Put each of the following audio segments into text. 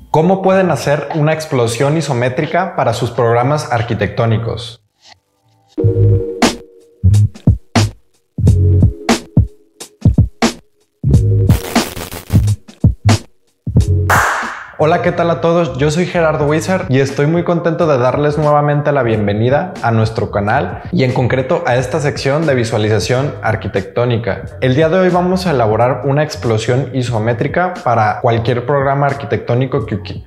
¿Cómo pueden hacer una explosión isométrica para sus programas arquitectónicos? Hola, ¿qué tal a todos? Yo soy Gerardo Wizard y estoy muy contento de darles nuevamente la bienvenida a nuestro canal y en concreto a esta sección de visualización arquitectónica. El día de hoy vamos a elaborar una explosión isométrica para cualquier programa arquitectónico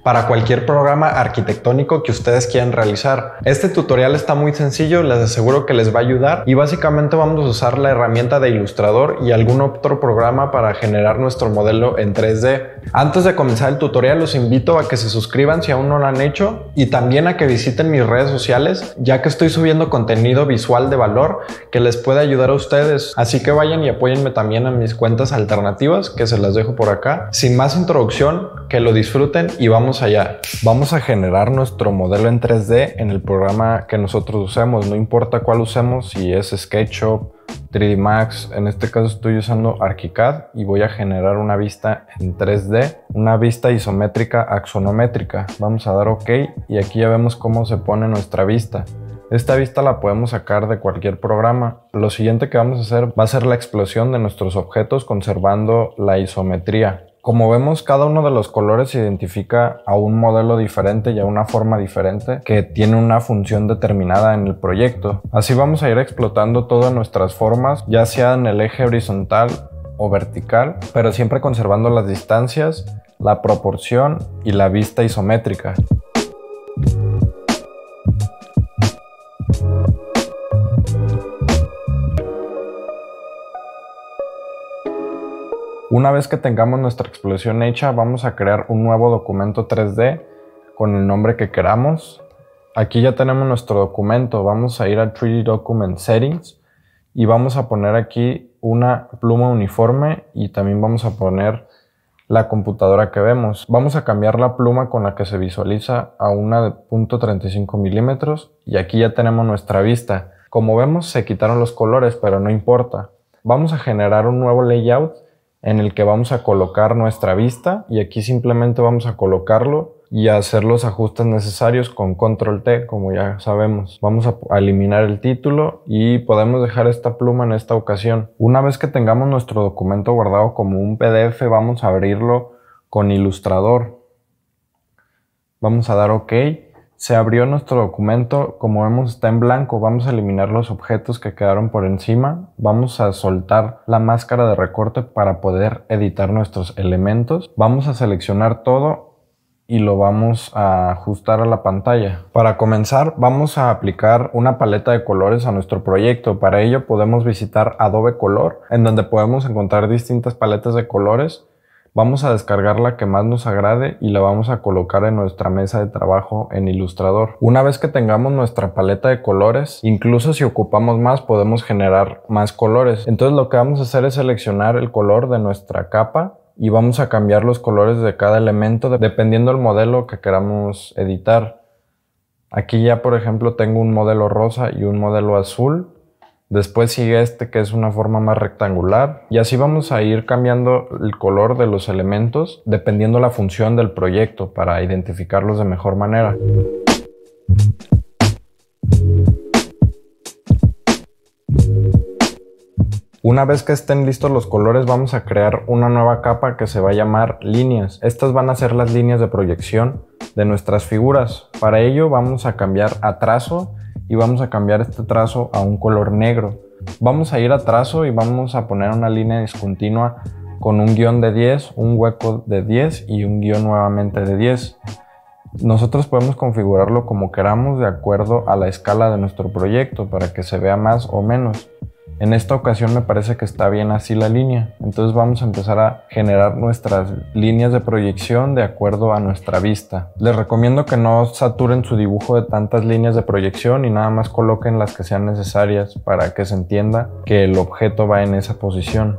que ustedes quieran realizar. Este tutorial está muy sencillo, les aseguro que les va a ayudar y básicamente vamos a usar la herramienta de Illustrator y algún otro programa para generar nuestro modelo en 3D. Antes de comenzar el tutorial los invito a que se suscriban si aún no lo han hecho y también a que visiten mis redes sociales, ya que estoy subiendo contenido visual de valor que les puede ayudar a ustedes. Así que vayan y apóyenme también en mis cuentas alternativas que se las dejo por acá. Sin más introducción, que lo disfruten y vamos allá. Vamos a generar nuestro modelo en 3D en el programa que nosotros usemos, no importa cuál usemos, si es SketchUp, 3D Max, en este caso estoy usando ArchiCAD y voy a generar una vista en 3D, una vista isométrica axonométrica. Vamos a dar OK y aquí ya vemos cómo se pone nuestra vista. Esta vista la podemos sacar de cualquier programa. Lo siguiente que vamos a hacer va a ser la explosión de nuestros objetos conservando la isometría. Como vemos, cada uno de los colores identifica a un modelo diferente y a una forma diferente que tiene una función determinada en el proyecto. Así vamos a ir explotando todas nuestras formas, ya sea en el eje horizontal o vertical, pero siempre conservando las distancias, la proporción y la vista isométrica. Una vez que tengamos nuestra explosión hecha, vamos a crear un nuevo documento 3D con el nombre que queramos. Aquí ya tenemos nuestro documento, vamos a ir a 3D Document Settings y vamos a poner aquí una pluma uniforme y también vamos a poner la computadora que vemos. Vamos a cambiar la pluma con la que se visualiza a una de 0.35 milímetros y aquí ya tenemos nuestra vista. Como vemos, se quitaron los colores, pero no importa. Vamos a generar un nuevo layout en el que vamos a colocar nuestra vista y aquí simplemente vamos a colocarlo y a hacer los ajustes necesarios con Control T, como ya sabemos. Vamos a eliminar el título y podemos dejar esta pluma en esta ocasión. Una vez que tengamos nuestro documento guardado como un PDF, vamos a abrirlo con Illustrator. Vamos a dar OK. Se abrió nuestro documento, como vemos está en blanco, vamos a eliminar los objetos que quedaron por encima, vamos a soltar la máscara de recorte para poder editar nuestros elementos, vamos a seleccionar todo y lo vamos a ajustar a la pantalla. Para comenzar vamos a aplicar una paleta de colores a nuestro proyecto, para ello podemos visitar Adobe Color, en donde podemos encontrar distintas paletas de colores. Vamos a descargar la que más nos agrade y la vamos a colocar en nuestra mesa de trabajo en Illustrator. Una vez que tengamos nuestra paleta de colores, incluso si ocupamos más, podemos generar más colores. Entonces lo que vamos a hacer es seleccionar el color de nuestra capa y vamos a cambiar los colores de cada elemento dependiendo del modelo que queramos editar. Aquí ya, por ejemplo, tengo un modelo rosa y un modelo azul. Después sigue este que es una forma más rectangular y así vamos a ir cambiando el color de los elementos dependiendo la función del proyecto para identificarlos de mejor manera. Una vez que estén listos los colores vamos a crear una nueva capa que se va a llamar líneas. Estas van a ser las líneas de proyección de nuestras figuras. Para ello vamos a cambiar a trazo y vamos a cambiar este trazo a un color negro. Vamos a ir a trazo y vamos a poner una línea discontinua con un guión de 10, un hueco de 10 y un guión nuevamente de 10. Nosotros podemos configurarlo como queramos de acuerdo a la escala de nuestro proyecto para que se vea más o menos. En esta ocasión me parece que está bien así la línea, entonces vamos a empezar a generar nuestras líneas de proyección de acuerdo a nuestra vista. Les recomiendo que no saturen su dibujo de tantas líneas de proyección y nada más coloquen las que sean necesarias para que se entienda que el objeto va en esa posición.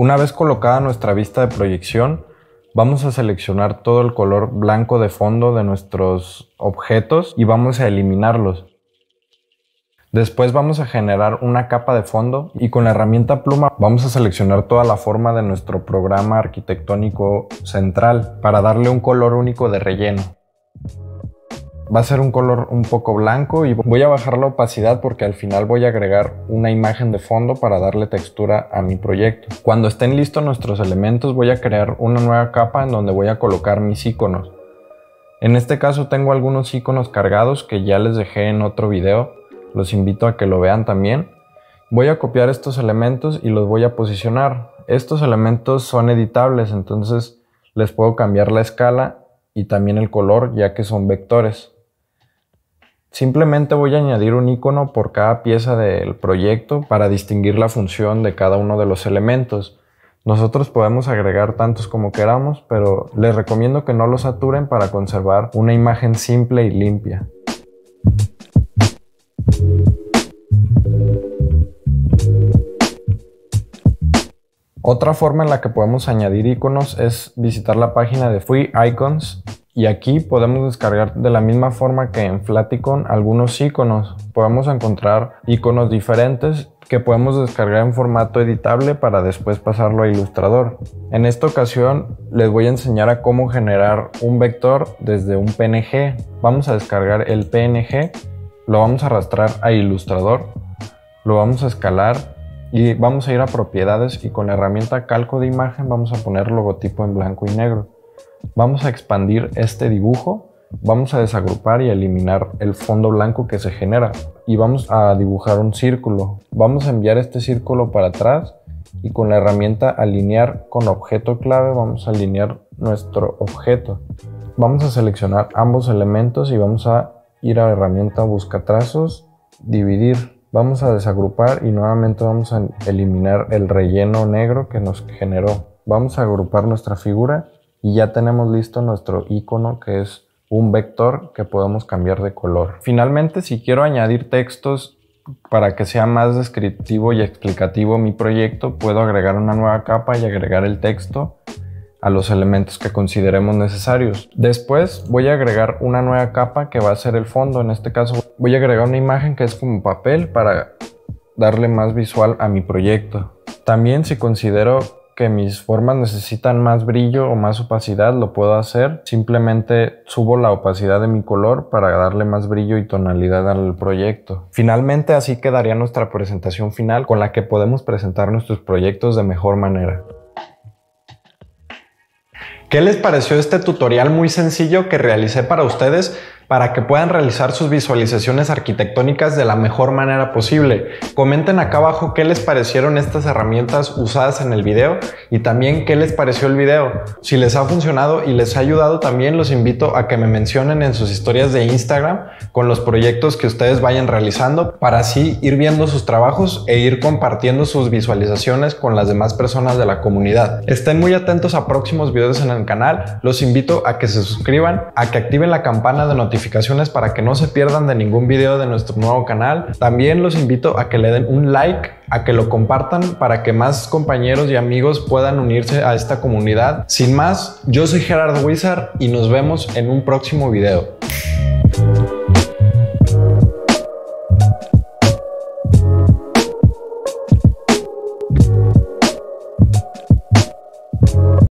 Una vez colocada nuestra vista de proyección, vamos a seleccionar todo el color blanco de fondo de nuestros objetos y vamos a eliminarlos. Después vamos a generar una capa de fondo y con la herramienta pluma vamos a seleccionar toda la forma de nuestro programa arquitectónico central para darle un color único de relleno. Va a ser un color un poco blanco y voy a bajar la opacidad porque al final voy a agregar una imagen de fondo para darle textura a mi proyecto. Cuando estén listos nuestros elementos voy a crear una nueva capa en donde voy a colocar mis iconos. En este caso tengo algunos iconos cargados que ya les dejé en otro video. Los invito a que lo vean también. Voy a copiar estos elementos y los voy a posicionar. Estos elementos son editables, entonces les puedo cambiar la escala y también el color, ya que son vectores. Simplemente voy a añadir un icono por cada pieza del proyecto para distinguir la función de cada uno de los elementos. Nosotros podemos agregar tantos como queramos, pero les recomiendo que no los saturen para conservar una imagen simple y limpia. Otra forma en la que podemos añadir iconos es visitar la página de Free Icons y aquí podemos descargar de la misma forma que en Flaticon algunos iconos. Podemos encontrar iconos diferentes que podemos descargar en formato editable para después pasarlo a Illustrator. En esta ocasión les voy a enseñar a cómo generar un vector desde un PNG. Vamos a descargar el PNG, lo vamos a arrastrar a Illustrator, lo vamos a escalar y vamos a ir a propiedades y con la herramienta calco de imagen vamos a poner logotipo en blanco y negro. Vamos a expandir este dibujo, vamos a desagrupar y eliminar el fondo blanco que se genera y vamos a dibujar un círculo. Vamos a enviar este círculo para atrás y con la herramienta alinear con objeto clave vamos a alinear nuestro objeto. Vamos a seleccionar ambos elementos y vamos a ir a la herramienta busca trazos, dividir. Vamos a desagrupar y nuevamente vamos a eliminar el relleno negro que nos generó. Vamos a agrupar nuestra figura y ya tenemos listo nuestro icono que es un vector que podemos cambiar de color. Finalmente, si quiero añadir textos para que sea más descriptivo y explicativo mi proyecto, puedo agregar una nueva capa y agregar el texto a los elementos que consideremos necesarios. Después voy a agregar una nueva capa que va a ser el fondo. En este caso voy a agregar una imagen que es como papel para darle más visual a mi proyecto. También si considero que mis formas necesitan más brillo o más opacidad, lo puedo hacer. Simplemente subo la opacidad de mi color para darle más brillo y tonalidad al proyecto. Finalmente así quedaría nuestra presentación final con la que podemos presentar nuestros proyectos de mejor manera. ¿Qué les pareció este tutorial muy sencillo que realicé para ustedes para que puedan realizar sus visualizaciones arquitectónicas de la mejor manera posible? Comenten acá abajo qué les parecieron estas herramientas usadas en el video y también qué les pareció el video. Si les ha funcionado y les ha ayudado también los invito a que me mencionen en sus historias de Instagram con los proyectos que ustedes vayan realizando para así ir viendo sus trabajos e ir compartiendo sus visualizaciones con las demás personas de la comunidad. Estén muy atentos a próximos videos en el canal. Los invito a que se suscriban, a que activen la campana de notificaciones para que no se pierdan de ningún video de nuestro nuevo canal. También los invito a que le den un like, a que lo compartan para que más compañeros y amigos puedan unirse a esta comunidad. Sin más, yo soy Gerardo Wizard y nos vemos en un próximo video.